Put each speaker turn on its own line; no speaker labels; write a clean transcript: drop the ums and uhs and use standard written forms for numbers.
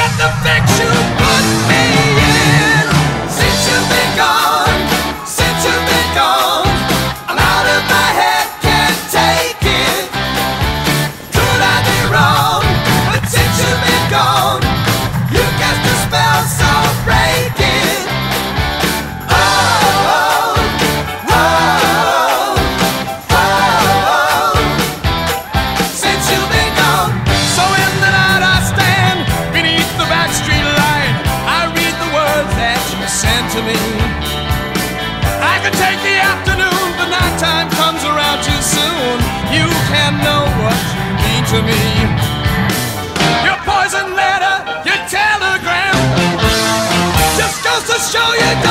forget the fix you put me in. Since you've been gone, since you've been gone, I'm out of my head, can't take it. Could I be wrong? But since you've been gone, you cast a spell so breaking. Oh, oh, oh, oh. Since you've been gone. So in the night I stand beneath the backstreet light, I read the words that you sent to me. I could take the afternoon, but nighttime comes around too soon. You can know what you mean to me. Your poison letter, your telegram, just goes to show you